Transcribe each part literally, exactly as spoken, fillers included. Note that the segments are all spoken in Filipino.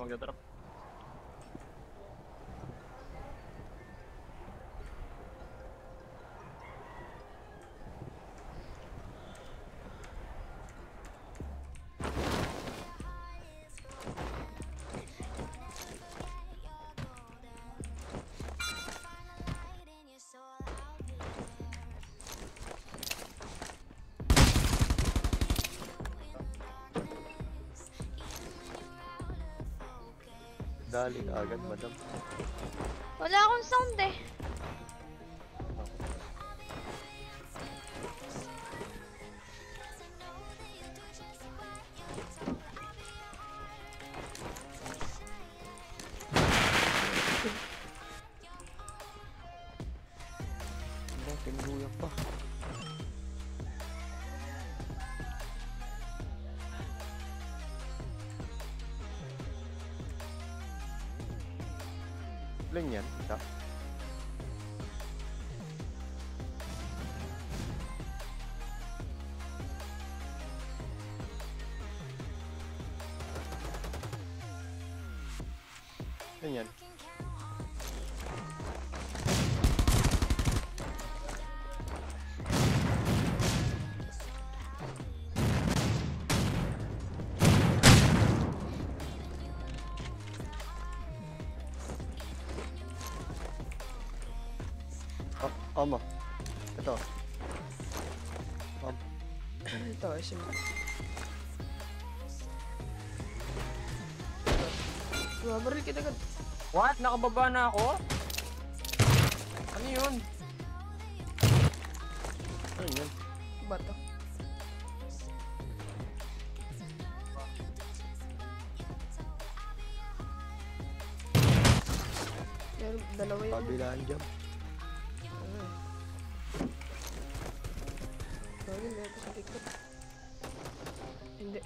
magdadrop. Dali ka agad, madam. Wala akong sound eh. Ano, pinuyak pa. Lang yan, isa. Lang yan. Oh, Omo. Ito. Om. Ito, S M. Babaril kita agad. What? Nakababa na ako? Ano yun? Ano yan? Bato. Yan, dalawa yun. Kabilaan dyan. Gawin na ito sa TikTok. Hindi.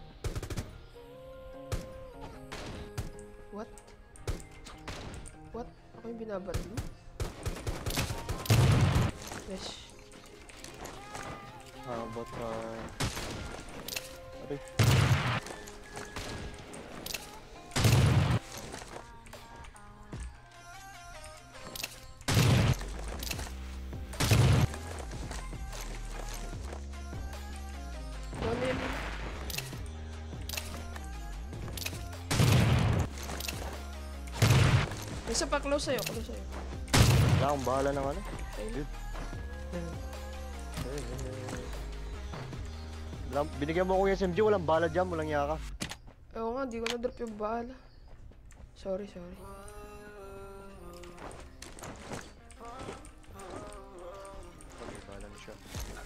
What? What? Ako yung binabat mo? Yes. How about uh... Aray. Ano yun? Isa pa, close sa'yo, close sa'yo. Wala akong bahala ng ano. Ayun. Wala, binigyan mo ko yung S M G, walang bala dyan, walang yaka. Oo nga, di ko na-drop yung bahala. Sorry, sorry. Bala na siya.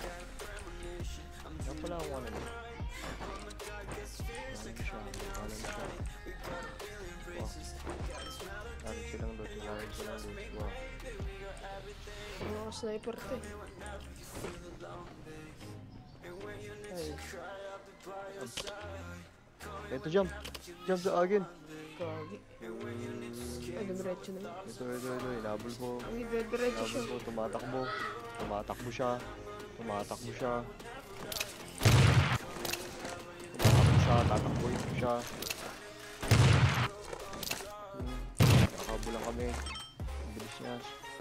Wala pala akong ano dyan. Bala na siya, bala na siya. Wow. Lari silang loot, lari silang loot. Wow. Ano ako sniper to eh. Ay, Ito, jump. Jump sa akin. gagi. Ay, dumiretso naman. Ito, ito, ito. Inabol ko. Ay, diretso siya. Inabol ko. Tumatakbo. Tumatakbo siya. Tumatakbo siya. Tumatakbo siya. Tatakboin ko siya. Hmm. Nakakabo lang kami. Ang bilis niya.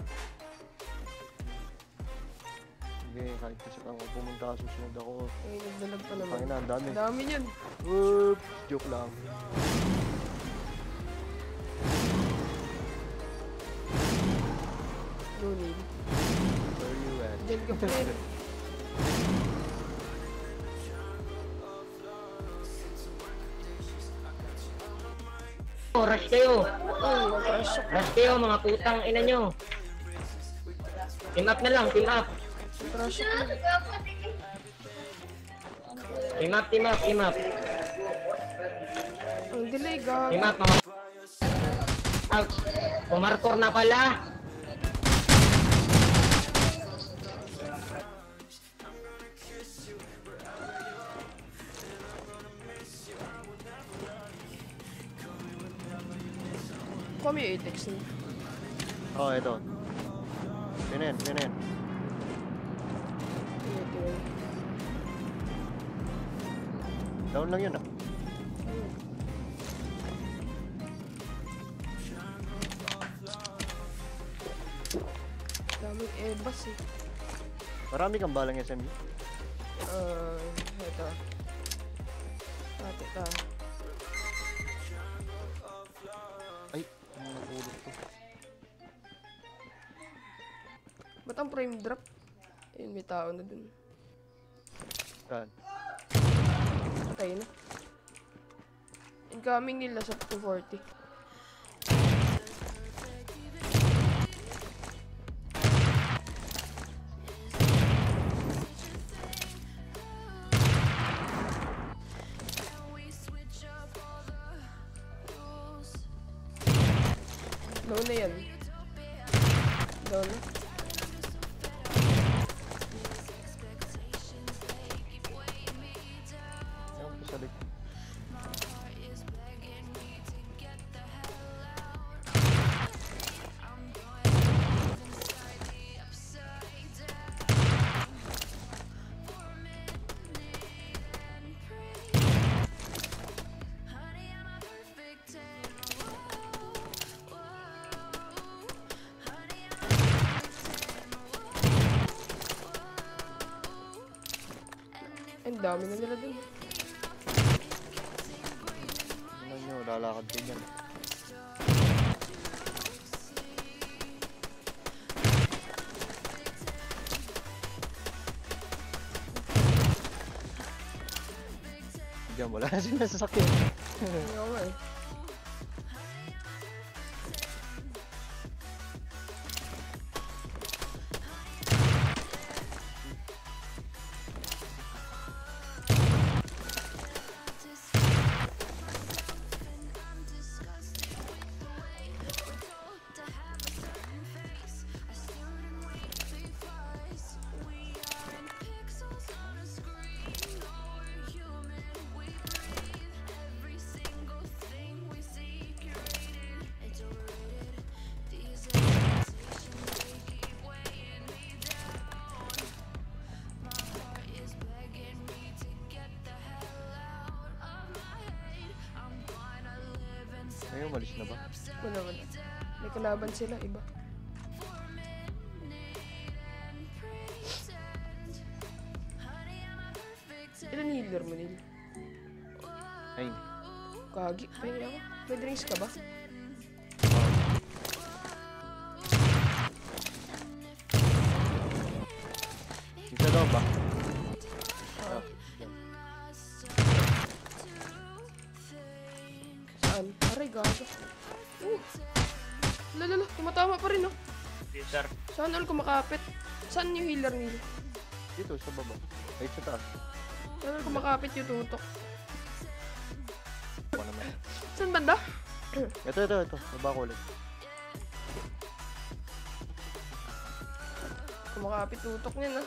Sige, kahit kasi kang pumunta, susunod ako. Ay, nagdalag pa naman. Pangina, ang dami. Ang dami niyan. Oops! Joke lang. No need. Where you at? Diyan ka pa rin. Oh, rush kayo. Ay, crash ako. Rush kayo, mga putang ina nyo. Team up na lang, team up. Crash ako. Team up, team up, team up. Ang delay, gagi. Team up, mga... Ouch. Pumarkor na pala. Kami yung A-Tex niya. Oh, ito. Pinin, pinin. Ito. Down lang yun ah. kasi. Marami kang balang S M G. Uh, ito. Ate ka. Ay, ano napulot ko. Ba't ang frame drop? Ayun, may tao na dun. Saan? Patay na. Incoming nila sa two forty. Low na yan. Low na. Ewan ko sa likod. Ang dami na nila dun. Tingnan nyo, lalakad din yan. Diyan, wala na sila sasakyan. Ano nga eh. Ngayon, umalis na ba? Wala, wala. May kalaban sila, iba. Ilan healer mo, Neil? Ay, Kagi, pahingi ako. May drinks ka ba? dito daw ba? Ah. Saan? Aray, gago. Uh! Lalala, tumatama pa rin, oh. Peter. Saan all kumakapit? Saan yung healer, Neil? Dito, sa baba. Ay, sa taas. Saan all kumakapit yung tutok? Ako naman. Saan banda? Ito, ito, ito. Baba ko ulit. Kumakapit tutok niya, na.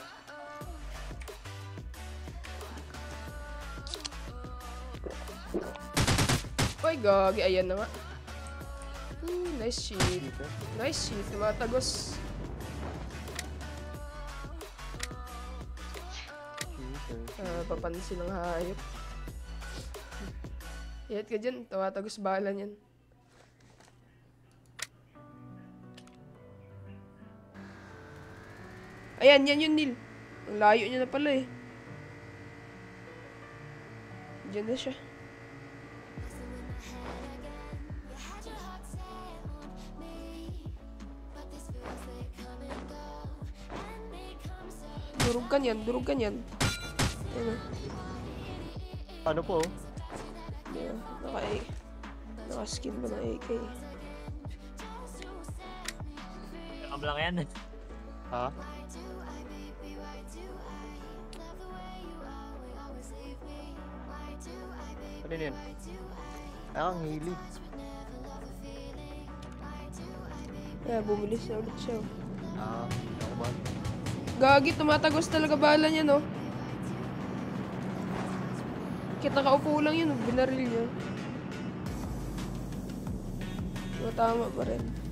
Ay, gagi. Ayan na nga. Hmm, nice shit. Dito. Nice shit. Tumatagos. Dito. Ah, papansin ng hayop. Ihat ka dyan. Tumatagos bala niyan. Ayan, yan yun, Neil. Ang layo niya na pala eh. Diyan na siya. Durog ka niyan, durog ka niyan. Ano? Ano po? Yeah, naka naka-skin ba ng A K? Nakam lang yan. Ha? Ano yun? Ay, ang hili. Kaya bumilis na ulit siya. Ah, ako ba? Gagi, tumatagos talaga bala niya, no? Kita kaupo lang yun, binaril niya. Matama pa rin.